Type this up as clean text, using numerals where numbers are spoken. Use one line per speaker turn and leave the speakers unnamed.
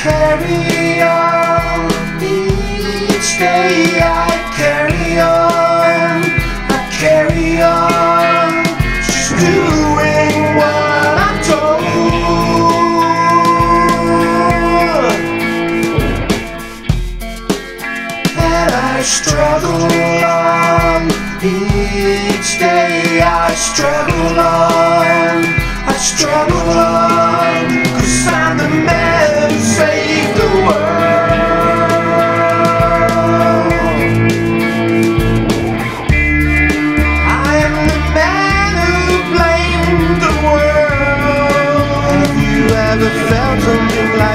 carry on. Each day I carry on. I carry on, just doing what I'm told. And I struggle on. Each day I struggle on. I struggle on, 'cause I'm the man who saved the world. I am the man who blamed the world. Have you ever felt something like